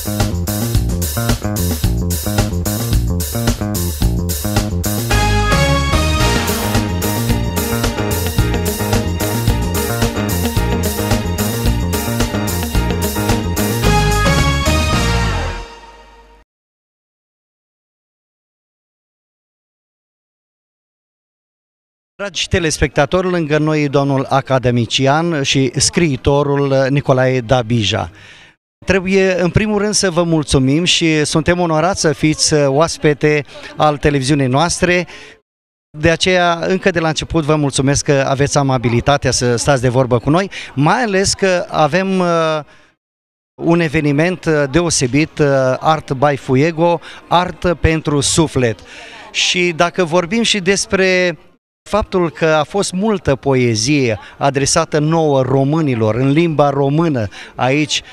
Dragi telespectatori, lângă noi domnul academician și scriitorul Nicolae Dabija. Trebuie în primul rând să vă mulțumim și suntem onorați să fiți oaspete al televiziunii noastre. De aceea, încă de la început, vă mulțumesc că aveți amabilitatea să stați de vorbă cu noi, mai ales că avem un eveniment deosebit, Art by Fuego, Art pentru Suflet. Și dacă vorbim și despre faptul că a fost multă poezie adresată nouă românilor, în limba română, aici,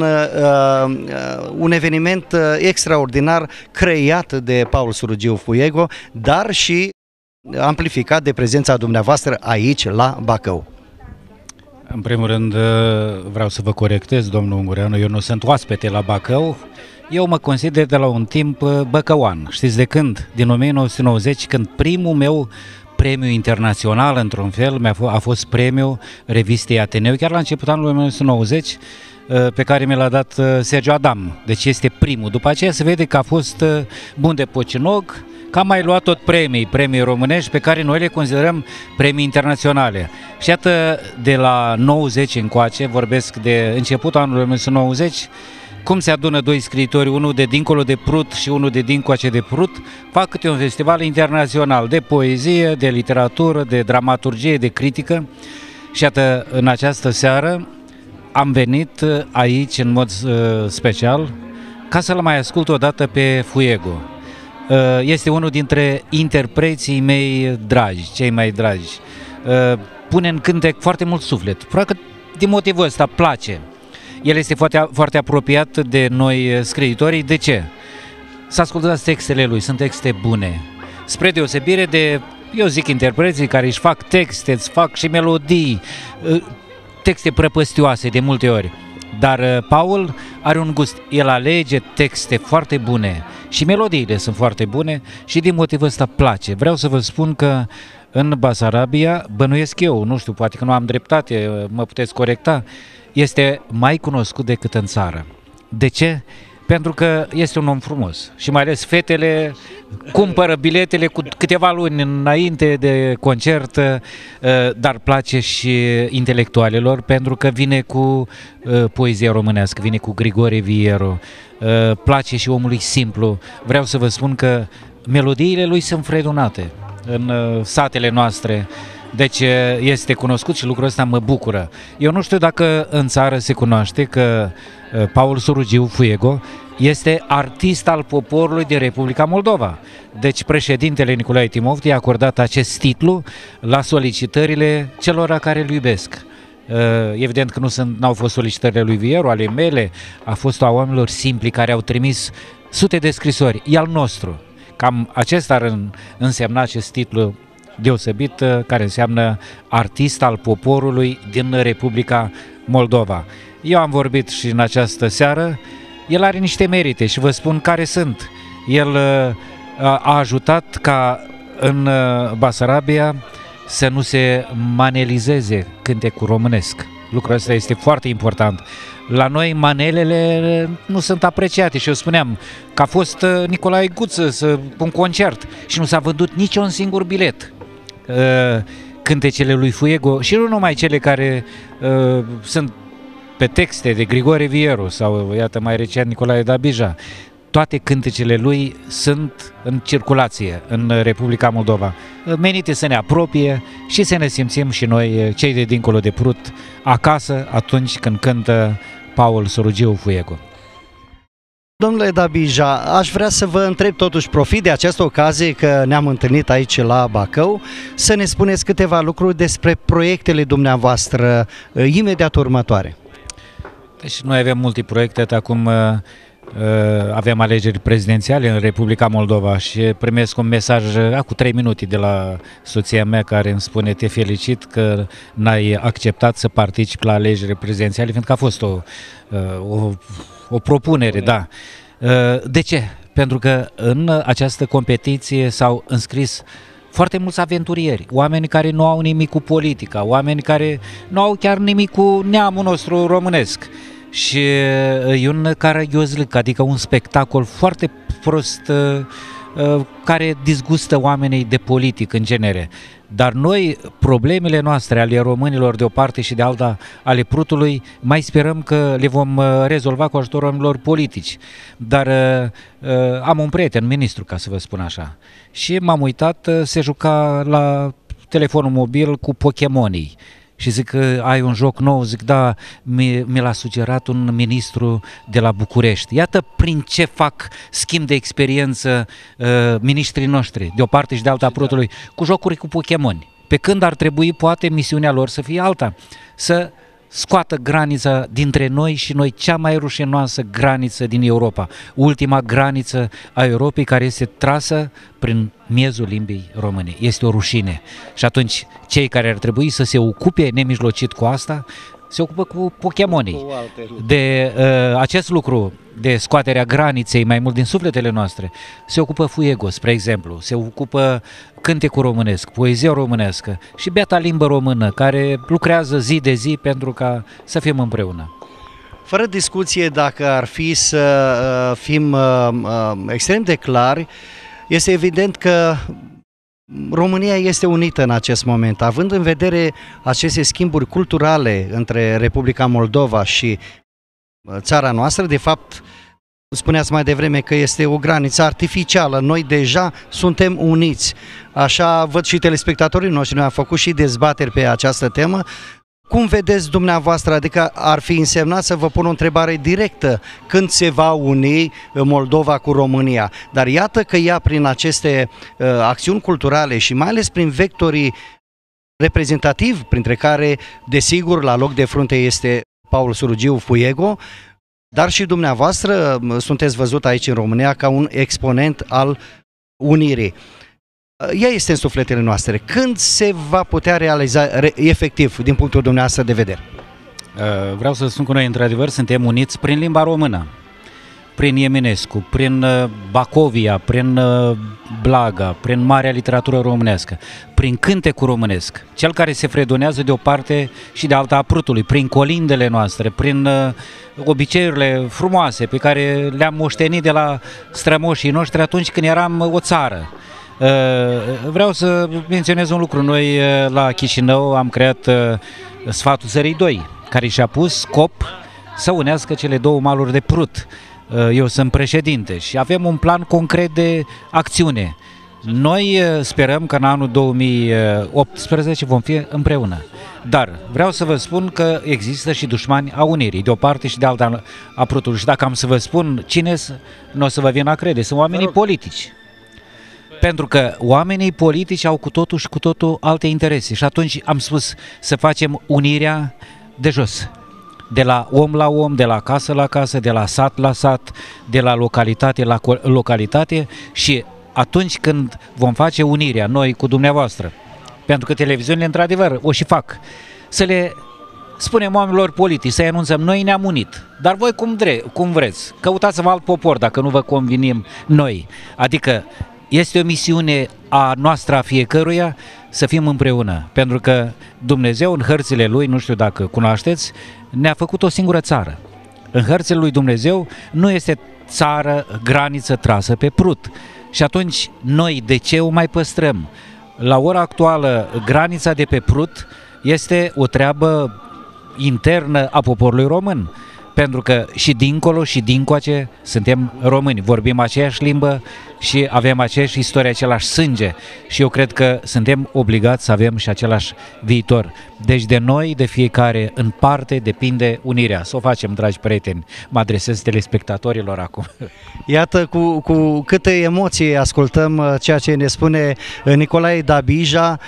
un eveniment extraordinar creat de Paul Surugiu Fuego, dar și amplificat de prezența dumneavoastră aici, la Bacău. În primul rând vreau să vă corectez, domnul Ungureanu, eu nu sunt oaspete la Bacău, eu mă consider de la un timp băcăuan. Știți de când? Din 1990, când primul meu premiu internațional, într-un fel, a fost premiul revistei Ateneu, chiar la începutul anului 1990, pe care mi l-a dat Sergiu Adam. Deci este primul. După aceea se vede că a fost bun de pocinog, că am mai luat tot premii românești pe care noi le considerăm premii internaționale. Și iată, de la 90 încoace, vorbesc de începutul anului 1990, cum se adună doi scriitori, unul de dincolo de Prut și unul de dincoace de Prut, fac câte un festival internațional de poezie, de literatură, de dramaturgie, de critică. Și iată, în această seară am venit aici în mod special ca să-l mai ascult odată pe Fuego. Este unul dintre interpreții mei dragi, cei mai dragi. Pune în cântec foarte mult suflet. Probabil că din motivul ăsta place. El este foarte, foarte apropiat de noi scriitorii. De ce? Să ascultați textele lui, sunt texte bune. Spre deosebire de, eu zic, interpreții care își fac texte, îți fac și melodii, texte prăpăstioase de multe ori. Dar Paul are un gust, el alege texte foarte bune și melodiile sunt foarte bune și din motivul ăsta place. Vreau să vă spun că în Basarabia, bănuiesc eu, nu știu, poate că nu am dreptate, mă puteți corecta, este mai cunoscut decât în țară. De ce? Pentru că este un om frumos și mai ales fetele cumpără biletele cu câteva luni înainte de concert, dar place și intelectualilor pentru că vine cu poezia românească, vine cu Grigore Vieru, place și omului simplu. Vreau să vă spun că melodiile lui sunt fredonate în satele noastre. Deci este cunoscut și lucrul ăsta mă bucură. Eu nu știu dacă în țară se cunoaște că Paul Surugiu Fuego este artist al poporului din Republica Moldova. Deci președintele Nicolae Timofte i-a acordat acest titlu la solicitările celor care îl iubesc. Evident că n-au fost solicitările lui Vieru, ale mele, a fost a oamenilor simpli care au trimis sute de scrisori. E al nostru. Cam acesta ar însemna acest titlu deosebit, care înseamnă artist al poporului din Republica Moldova. Eu am vorbit și în această seară, el are niște merite și vă spun care sunt. El a ajutat ca în Basarabia să nu se manelizeze cântecul românesc. Lucrul ăsta este foarte important. La noi manelele nu sunt apreciate și eu spuneam că a fost Nicolae Guță un concert și nu s-a vândut niciun singur bilet. Cântecele lui Fuego și nu numai cele care sunt pe texte de Grigore Vieru sau, iată, mai recent Nicolae Dabija, toate cântecele lui sunt în circulație în Republica Moldova, menite să ne apropie și să ne simțim și noi, cei de dincolo de Prut, acasă atunci când cântă Paul Surugiu Fuego. Domnule Dabija, aș vrea să vă întreb totuși, profit de această ocazie că ne-am întâlnit aici la Bacău, să ne spuneți câteva lucruri despre proiectele dumneavoastră imediat următoare. Deci noi avem multe proiecte, acum avem alegeri prezidențiale în Republica Moldova și primesc un mesaj cu 3 minute de la soția mea care îmi spune: te felicit că n-ai acceptat să participi la alegeri prezidențiale, fiindcă a fost o propunere, da. De ce? Pentru că în această competiție s-au înscris foarte mulți aventurieri, oameni care nu au nimic cu politica, oameni care nu au chiar nimic cu neamul nostru românesc. Și e un caragiozlic, adică un spectacol foarte prost care disgustă oamenii de politic în genere. Dar noi, problemele noastre ale românilor de o parte și de alta ale Prutului, mai sperăm că le vom rezolva cu ajutorul oamenilor politici. Dar am un prieten, ministru, ca să vă spun așa, și m-am uitat, se juca la telefonul mobil cu Pokemonii. Și zic că ai un joc nou, zic da, mi l-a sugerat un ministru de la București. Iată prin ce fac schimb de experiență miniștrii noștri, de o parte și de alta a Prutului, cu jocuri cu Pokémoni. Pe când ar trebui, poate, misiunea lor să fie alta, să scoată granița dintre noi și noi, cea mai rușinoasă graniță din Europa, ultima graniță a Europei care este trasă prin miezul limbii române. Este o rușine. Și atunci cei care ar trebui să se ocupe nemijlocit cu asta, se ocupă cu Pokemonii. De acest lucru, de scoaterea graniței mai mult din sufletele noastre, se ocupă Fuego, spre exemplu, se ocupă cântecul românesc, poezia românescă și beata limbă română, care lucrează zi de zi pentru ca să fim împreună. Fără discuție, dacă ar fi să fim extrem de clari, este evident că România este unită în acest moment, având în vedere aceste schimburi culturale între Republica Moldova și țara noastră. De fapt, spuneați mai devreme că este o graniță artificială, noi deja suntem uniți. Așa văd și telespectatorii noștri, noi am făcut și dezbateri pe această temă. Cum vedeți dumneavoastră, adică ar fi însemnat să vă pun o întrebare directă, când se va uni Moldova cu România? Dar iată că ea, prin aceste acțiuni culturale și mai ales prin vectorii reprezentativi, printre care, desigur, la loc de frunte este Paul Surugiu Fuego, dar și dumneavoastră sunteți văzut aici în România ca un exponent al unirii. Ea este în sufletele noastre. Când se va putea realiza efectiv, din punctul dumneavoastră de vedere? Vreau să spun că noi, într-adevăr, suntem uniți prin limba română, prin Eminescu, prin Bacovia, prin Blaga, prin marea literatură românească, prin cântecul românesc, cel care se fredonează de o parte și de alta a Prutului, prin colindele noastre, prin obiceiurile frumoase pe care le-am moștenit de la strămoșii noștri atunci când eram o țară. Vreau să menționez un lucru. Noi la Chișinău am creat Sfatul Țării 2, care și-a pus scop să unească cele două maluri de Prut. Eu sunt președinte și avem un plan concret de acțiune. Noi sperăm că în anul 2018 vom fi împreună. Dar vreau să vă spun că există și dușmani a unirii, de o parte și de alta a Prutului. Și dacă am să vă spun cine, nu o să vă vină a crede, sunt oamenii politici. Pentru că oamenii politici au cu totul și cu totul alte interese. Și atunci am spus să facem unirea de jos. De la om la om, de la casă la casă, de la sat la sat, de la localitate la localitate. Și atunci când vom face unirea, noi cu dumneavoastră, pentru că televiziunile într-adevăr o și fac, să le spunem oamenilor politici, să-i anunțăm, noi ne-am unit, dar voi cum vreți, căutați-vă alt popor dacă nu vă convenim noi. Adică este o misiune a noastră, a fiecăruia, să fim împreună, pentru că Dumnezeu în hărțile Lui, nu știu dacă cunoașteți, ne-a făcut o singură țară. În hărțile Lui Dumnezeu nu este țară, graniță trasă pe Prut. Și atunci noi de ce o mai păstrăm? La ora actuală, granița de pe Prut este o treabă internă a poporului român. Pentru că și dincolo și dincoace suntem români, vorbim aceeași limbă și avem aceeași istorie, același sânge și eu cred că suntem obligați să avem și același viitor. Deci de noi, de fiecare în parte, depinde unirea. Să o facem, dragi prieteni, mă adresez telespectatorilor acum. Iată cu câte emoții ascultăm ceea ce ne spune Nicolae Dabija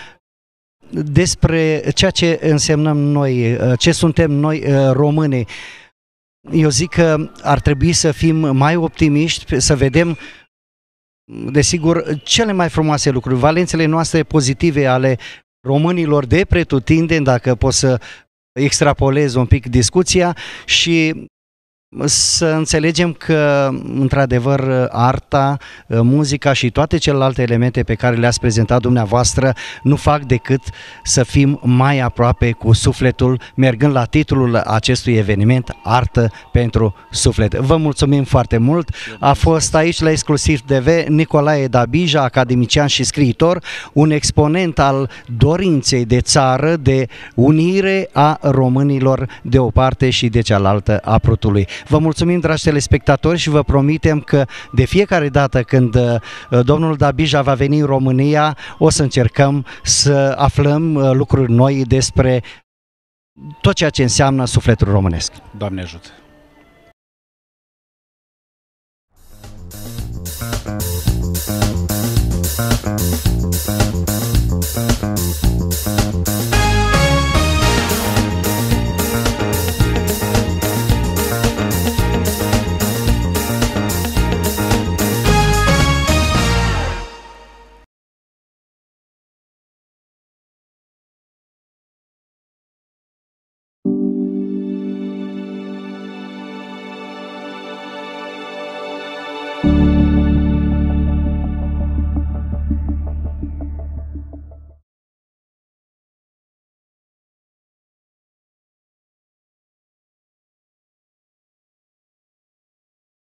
despre ceea ce însemnăm noi, ce suntem noi românii. Eu zic că ar trebui să fim mai optimiști, să vedem, desigur, cele mai frumoase lucruri, valențele noastre pozitive ale românilor de pretutindeni, dacă pot să extrapolez un pic discuția, și să înțelegem că, într-adevăr, arta, muzica și toate celelalte elemente pe care le-ați prezentat dumneavoastră nu fac decât să fim mai aproape cu sufletul, mergând la titlul acestui eveniment, Artă pentru Suflet. Vă mulțumim foarte mult! A fost aici la Exclusiv TV Nicolae Dabija, academician și scriitor, un exponent al dorinței de țară, de unire a românilor de o parte și de cealaltă a Prutului. Vă mulțumim, dragi telespectatori, și vă promitem că de fiecare dată când domnul Dabija va veni în România, o să încercăm să aflăm lucruri noi despre tot ceea ce înseamnă sufletul românesc. Doamne ajută!